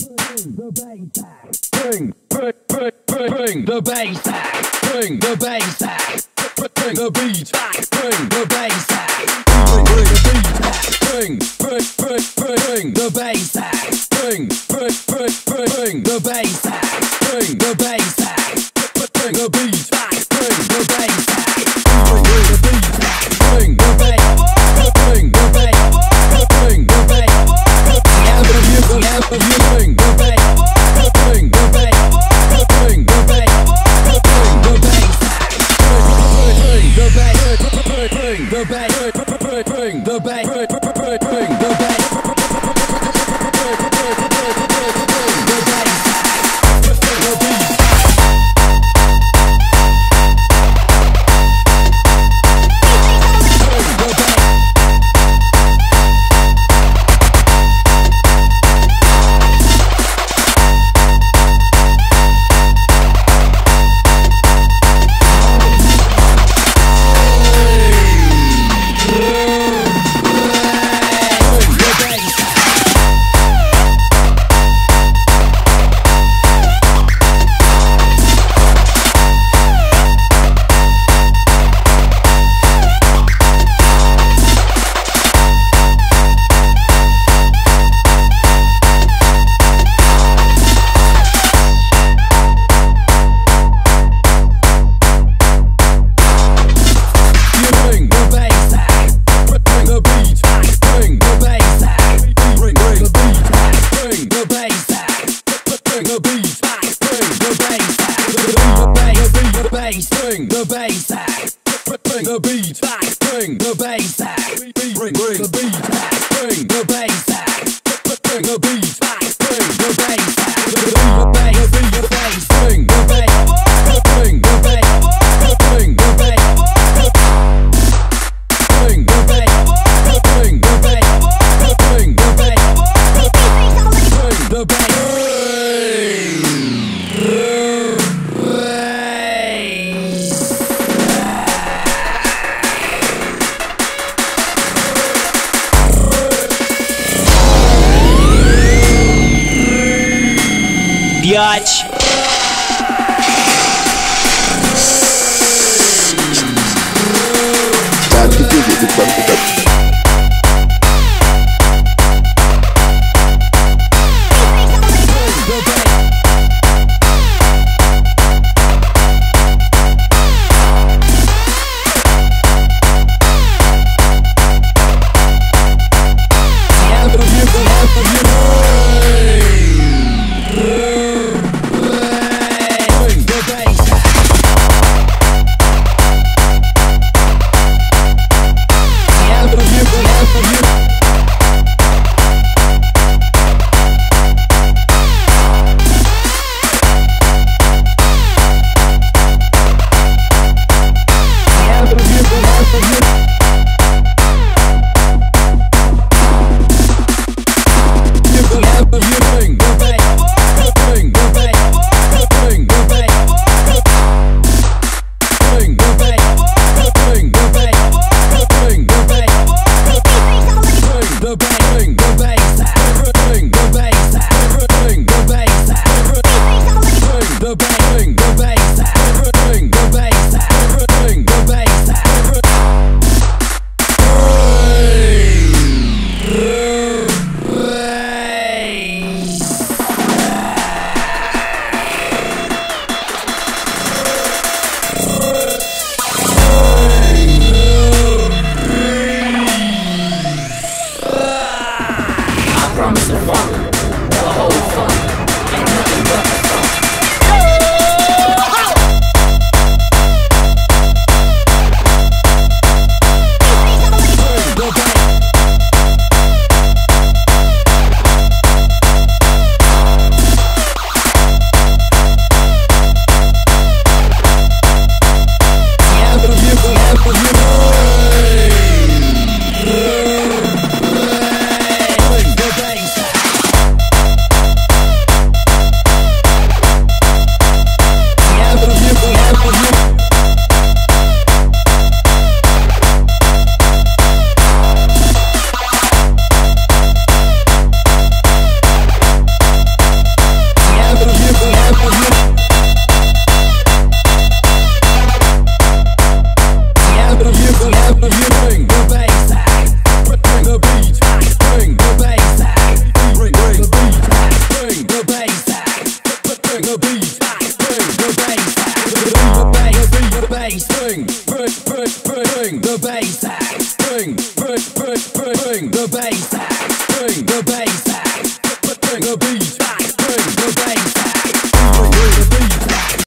the bass back. Bring the bass back. Bring the bass back. Bring the beat back. Bring the bass back. Bring the beat back. Bring the bass back. Bring the bass back. Bring the bass back. Bring the beat back. Bring the bass back. Bring the beat back. Bring the bass. Bring the bass. Bring the bass. Bring the bass. Bring the bass. Bring the bass. Bring the bass back. Bring the bass. Bring the bass. Bring the bass. Bring the bass. Bring the bass back. Bring the beat back. Bring the bass back. Bring the beat back. Bring the bass back. Bring the beat back. Bring the bass back. Bring the bass. Bring the bass. Bring the bass. Bring the bass. Bring the bass. Bring the bass. Bring the bass. Bring the bass. Bring the bass. Пять. bring the bass back, bring the bass back, bring the beat